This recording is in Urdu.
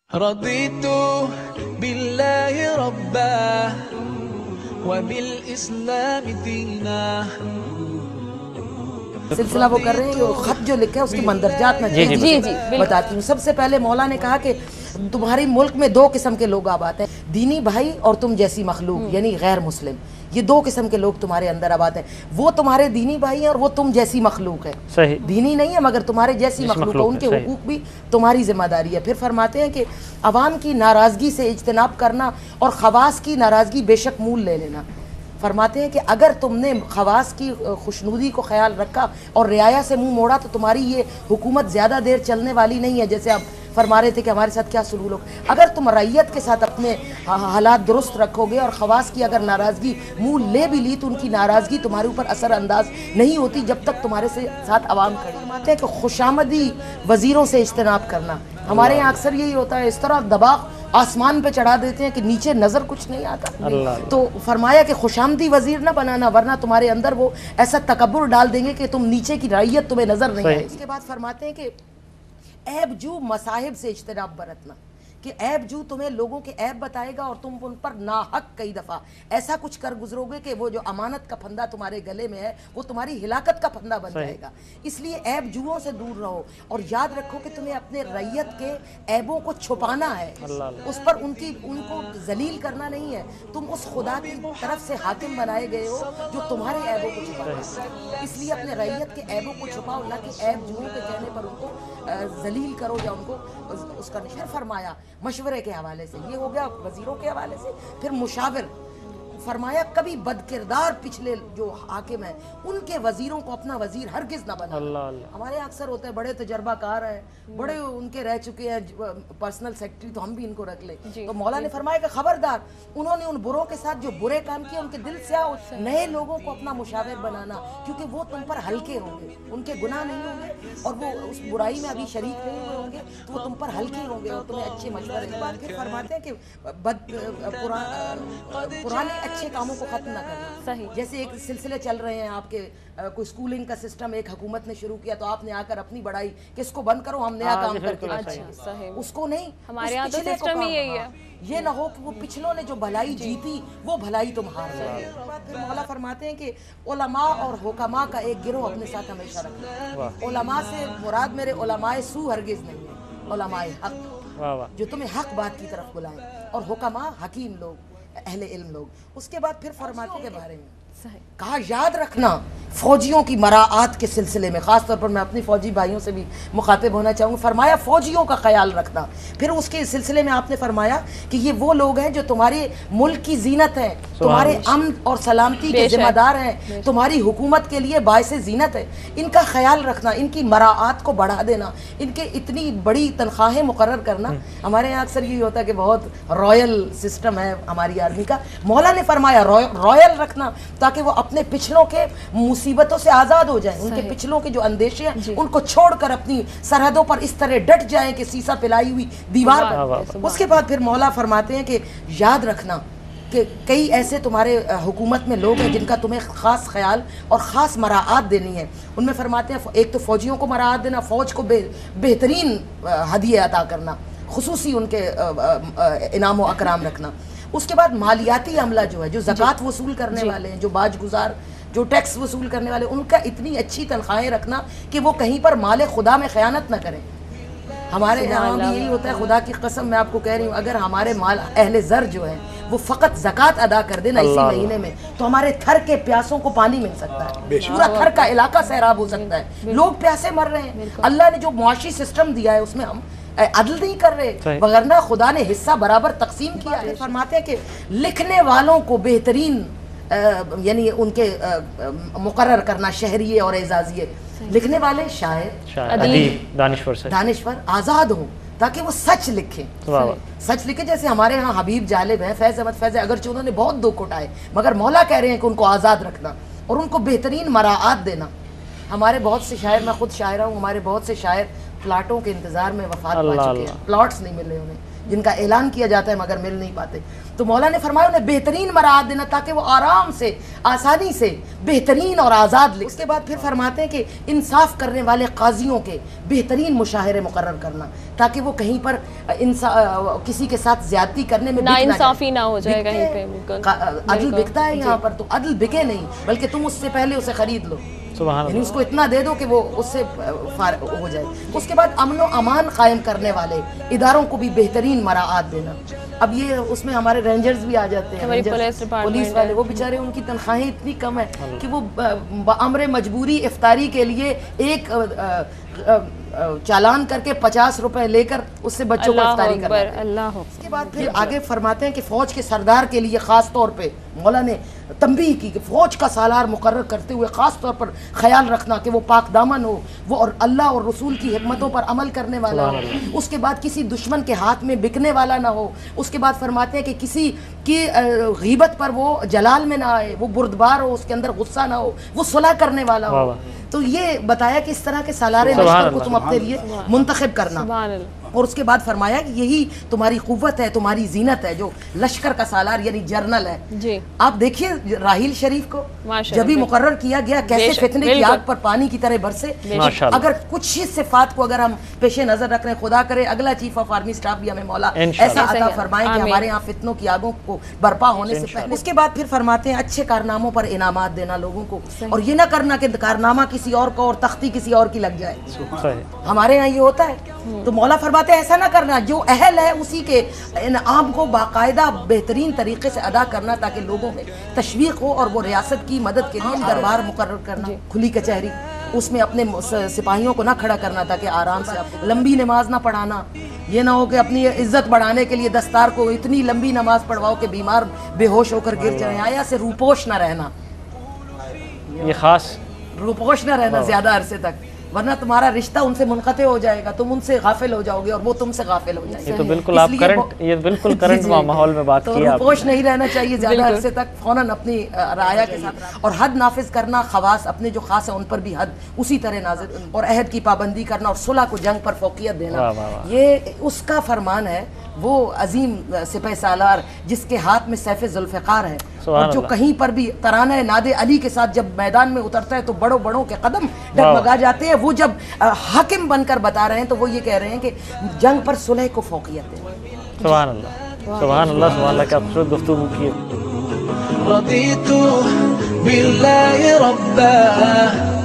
رضيت بالله ربا وبالإسلام دينا. سلسلہ وہ کر رہے ہیں، خط جو لکھا ہے اس کی مندرجات میں بتاتی ہوں. سب سے پہلے مولا نے کہا کہ تمہاری ملک میں دو قسم کے لوگ آباد ہیں، دینی بھائی اور تم جیسی مخلوق، یعنی غیر مسلم. یہ دو قسم کے لوگ تمہارے اندر آباد ہیں. وہ تمہارے دینی بھائی ہیں اور وہ تم جیسی مخلوق ہے. دینی نہیں ہے مگر تمہارے جیسی مخلوق ہے، ان کے حقوق بھی تمہاری ذمہ داری ہے. پھر فرماتے ہیں کہ عوام کی ناراضگی سے اجتناب کرنا اور خواص کی ناراضگی بے شک مول لے لینا. فرماتے ہیں کہ اگر تم نے خواص کی خوشنودی کو خیال رکھا اور رعایا سے منہ موڑا تو تمہاری یہ حکومت زیادہ دیر چلنے والی نہیں ہے. جیسے آپ فرما رہے تھے کہ ہمارے ساتھ کیا سلوک ہو. اگر تم رعیت کے ساتھ اپنے حالات درست رکھو گے اور خواص کی اگر ناراضگی منہ لے بھی لی تو ان کی ناراضگی تمہارے اوپر اثر انداز نہیں ہوتی جب تک تمہارے ساتھ عوام کھڑی. فرماتے ہیں کہ خوشامدی وزیروں سے اجتناب کرنا. ہمارے یہاں اکثر یہی ہوتا ہے، اس طرح دباغ آسمان پہ چڑھا دیتے ہیں کہ نیچے نظر کچھ نہیں آتا. تو فرمایا کہ خوشامدی وزیر نہ بنانا ورنہ تمہارے اندر وہ ایسا تکبر ڈال دیں گے کہ تم نیچے کی رعیت تمہیں نظر نہیں آئے. اس کے بعد فرماتے ہیں کہ عیب جو مصاحب سے اجتناب برتنا، کہ عیب جو تمہیں لوگوں کے عیب بتائے گا اور تم ان پر ناحق کئی دفعہ ایسا کچھ کر گزرو گے کہ وہ جو امانت کا پھندا تمہارے گلے میں ہے وہ تمہاری ہلاکت کا پھندا بن جائے گا. اس لیے عیب جوؤں سے دور رہو اور یاد رکھو کہ تمہیں اپنے رعیت کے عیبوں کو چھپانا ہے، اس پر ان کو ذلیل کرنا نہیں ہے. تم اس خدا کی طرف سے حاکم بنائے گئے ہو جو تمہارے عیبوں کو چھپاتا ہے. اس لیے اپنے رعیت کے عیبوں کو چھپاؤ، نہ کہ عیب جوؤں کے کہنے پر ان کو ذلیل کرو یا ان کو اس کا نشر. فرمایا مشورے کے حوالے سے، یہ ہو گیا وزیروں کے حوالے سے. پھر مشاور فرمایا کبھی بد کردار پچھلے جو حاکم ہیں ان کے وزیروں کو اپنا وزیر ہرگز نہ بنا. ہمارے اکثر ہوتا ہے بڑے تجربہ کار ہیں، بڑے ان کے رہ چکے ہیں پرسنل سیکرٹری، تو ہم بھی ان کو رکھ لیں. تو مولا نے فرمایا کہ خبردار، انہوں نے ان بروں کے ساتھ جو برے کام کیے ان کے دل سے نئے لوگوں کو اپنا مشاور بنانا، کیونکہ وہ تم پر ہلکے ہوں گے، ان کے گناہ نہیں ہوں گے اور وہ اس برائی میں ابھی شریک نہیں ہوئے ہوں گے تو وہ تم پر ہلکے ہوں گے اور تمہیں اچھے مشورے کے بعد. پھر فرماتے ہیں کہ پرانے اچھے کاموں کو ختم نہ کرنا. جیسے ایک سلسلے چل رہے ہیں آپ کے، کوئی سکولنگ کا سسٹم ایک حکومت نے شروع کیا تو آپ نے آ کر اپنی بڑائی کہ اس کو بند کرو، ہم نیا کام کر کے اس کو نہیں. ہمارے یہاں تو سسٹم ہی یہی ہے. یہ نہ ہو کہ وہ پچھلوں نے جو بھلائی جیتی وہ بھلائی تم ہار جائے. پھر مولا فرماتے ہیں کہ علماء اور حکماء کا ایک گروہ اپنے ساتھ ہمیشہ رکھنا. علماء سے مراد میرے علماء سو ہرگز نہیں ہے، علماء حق جو تمہیں حق بات کی طرف بلائیں، اور حکماء حکیم لوگ، اہل علم لوگ. اس کے بعد پھر فرماتے کے بارے میں کہا یاد رکھنا فوجیوں کی مراعات کے سلسلے میں، خاص طور پر میں اپنی فوجی بھائیوں سے بھی مخاطب ہونا چاہوں گا. فرمایا فوجیوں کا خیال رکھنا. پھر اس کے سلسلے میں آپ نے فرمایا کہ یہ وہ لوگ ہیں جو تمہارے ملک کی زینت ہیں، تمہارے امن اور سلامتی کے ذمہ دار ہیں، تمہاری حکومت کے لیے باعث زینت ہے. ان کا خیال رکھنا، ان کی مراعات کو بڑھا دینا، ان کے اتنی بڑی تنخواہیں مقرر کرنا. ہمارے یہاں اکثر یہ ہوتا ہے کہ بہت رائل سسٹم ہے ہماری آرمی کا. مولا نے فرمایا رائل رکھنا تاکہ وہ اپنے پچھلوں کے مصیبتوں سے آزاد ہو جائیں. ان کے پچھلوں کے جو اندیشے ہیں ان کو چھوڑ کر اپنی سرحدوں پر اس طرح ڈٹ جائیں کہ سیسا پلائی ہوئی دیوار پر. اس کے بعد پھر مولا فرماتے ہیں کہ یاد رکھنا کہ کئی ایسے تمہارے حکومت میں لوگ ہیں جن کا تمہیں خاص خیال اور خاص مراعات دینی ہے. ان میں فرماتے ہیں ایک تو فوجیوں کو مراعات دینا، فوج کو بہترین ہدیے عطا کرنا، خصوصی ان کے انعام و اکرام رکھنا. اس کے بعد مالیاتی عملہ جو ہے، جو زکوٰۃ وصول کرنے والے ہیں، جو باج گزار، جو ٹیکس وصول کرنے والے، ان کا اتنی اچھی تنخواہیں رکھنا کہ وہ کہیں پر مال خدا میں خیانت نہ کریں. ہمارے یہاں بھی یہی ہوتا ہے، خدا کی قسم میں آپ کو کہہ رہی ہوں، اگر ہمارے مال اہل زر جو ہیں وہ فقط زکوٰۃ ادا کر دینا اسی مہینے میں تو ہمارے تھر کے پیاسوں کو پانی مل سکتا ہے، پورا تھر کا علاقہ سیراب ہو سکتا ہے. لوگ پیاسے مر رہے ہیں. اللہ نے جو معاشی سسٹم دیا ہے اس میں ہم عدل نہیں کر رہے، وگرنہ خدا نے حصہ برابر تقسیم کیا ہے. فرماتے ہیں کہ لکھنے والوں کو بہترین یعنی ان کے مقرر کرنا، شہریے اور اعزازیے. لکھنے والے شاعر، ادیب، دانشور آزاد ہوں تاکہ وہ سچ لکھیں. سچ لکھیں جیسے ہمارے ہاں حبیب جالب ہیں، فیض احمد فیض، اگرچہ انہوں نے بہت دکھ اٹھائے مگر مولا کہہ رہے ہیں کہ ان کو آزاد رکھنا اور ان کو بہترین مراعات دینا. ہمارے بہت سے شاعر، میں خود شاعرہ ہوں، ہمارے بہت سے شاعر پلاٹوں کے انتظار میں وفات پا چکے ہیں، پلاٹس نہیں مل رہے انہیں جن کا اعلان کیا جاتا ہے مگر مل نہیں پاتے. تو مولا نے فرمایا انہیں بہترین مراعات دینا تاکہ وہ آرام سے آسانی سے بہترین اور آزاد لکھ. اس کے بعد پھر فرماتے ہیں کہ انصاف کرنے والے قاضیوں کے بہترین مشاہرے مقرر کرنا تاکہ وہ کہیں پر کسی کے ساتھ زیادتی کرنے میں ناانصافی نہ ہو جائے کہیں پہ. عدل بکتا ہے یہاں پر, تو عدل بکے نہیں بلکہ تم اس سے پہلے اسے خرید لو, یعنی اس کو اتنا دے دو کہ وہ اس سے فارغ ہو جائے. اس کے بعد امن و امان قائم کرنے والے اداروں کو بھی بہترین مراعات دینا. اب یہ اس میں ہمارے رینجرز بھی آ جاتے ہیں, پولیس والے, وہ بیچارے ان کی تنخواہیں اتنی کم ہے کہ وہ بامر مجبوری افطاری کے لیے ایک چالان کر کے 50 روپے لے کر اس سے بچوں کو افطاری کرنا. اس کے بعد پھر آگے فرماتے ہیں کہ فوج کے سردار کے لیے خاص طور پہ مولا نے تنبیہ کی کہ فوج کا سالار مقرر کرتے ہوئے خاص طور پر خیال رکھنا کہ وہ پاک دامن ہو, وہ اور اللہ اور رسول کی حکمتوں پر عمل کرنے والا ہو. اس کے بعد کسی دشمن کے ہاتھ میں بکنے والا نہ ہو. اس کے بعد فرماتے ہیں کہ کسی کی غیبت پر وہ جلال میں نہ آئے, وہ بردبار ہو, اس کے اندر غصہ نہ ہو, وہ صلح کرنے والا ہو. تو یہ بتایا کہ اس طرح کے سالار لشکر کو تم اپنے لیے منتخب کرنا. اور اس کے بعد فرمایا کہ یہی تمہاری قوت ہے, تمہاری زینت ہے, جو لشکر کا سالار یعنی جرنل ہے. جی آپ دیکھیے راحیل شریف کو جب ہی مقرر کیا گیا کیسے فتنے کی آگ پر پانی کی طرح برسے. اگر کچھ ہی صفات کو اگر ہم پیش نظر رکھ رہے ہیں, خدا کرے اگلا چیف آف آرمی سٹاف بھی ہمیں مولا ایسا عطا فرمائے کہ ہمارے ہاں فتنوں کی آگوں کو برپا ہونے سے پہلے. اس کے بعد پھر فرماتے ہیں اچھے کارناموں پر انعامات دینا لوگوں کو, اور یہ نہ کرنا کہ کارنامہ کسی اور کو اور تختی کسی اور کی لگ جائے. ہمارے ہاں یہ ہوتا ہے. تو مولا فرماتے ہیں ایسا نہ کرنا, جو اہل ہے اسی کے انعام کو باقاعدہ بہترین طریقے سے ادا کرنا تاکہ لوگوں میں تشویق ہو, اور وہ ریاست کی مدد کے لیے دربار مقرر کرنا, کھلی کچہری, اس میں اپنے سپاہیوں کو نہ کھڑا کرنا تاکہ آرام سے لمبی نماز نہ پڑھانا. یہ نہ ہو کہ اپنی عزت بڑھانے کے لیے دستار کو اتنی لمبی نماز پڑھواؤ کہ بیمار بے ہوش ہو کر گر جائیں. آیا سے روپوش نہ رہنا, یہ خاص روپوش نہ رہنا زیادہ عرصے تک, ورنہ تمہارا رشتہ ان سے منقطع ہو جائے گا, تم ان سے غافل ہو جاؤ گے اور وہ تم سے غافل ہو جائے گا. یہ تو بالکل آپ کرنٹ ماحول میں بات کی. روپوش نہیں رہنا چاہیے زیادہ عرصے تک, فوراً اپنی رعایا کے ساتھ, اور حد نافذ کرنا, خواص اپنے جو خاص ہیں ان پر بھی حد اسی طرح نازل, اور عہد کی پابندی کرنا, اور صلح کو جنگ پر فوقیت دینا. یہ اس کا فرمان ہے, وہ عظیم سپہ سالار جس کے ہاتھ میں سیف ذوالفقار ہے, اور جو کہیں پر بھی ترانہ ناد علی کے ساتھ جب میدان میں اترتا ہے تو بڑوں بڑوں کے قدم ڈگمگا جاتے ہیں. وہ جب حاکم بن کر بتا رہے ہیں تو وہ یہ کہہ رہے ہیں کہ جنگ پر صلح کو فوقیت دیں. سبحان اللہ, سبحان اللہ, سبحان اللہ, کیا خوبصورت گفتگو کی. رضیت باللہ ربا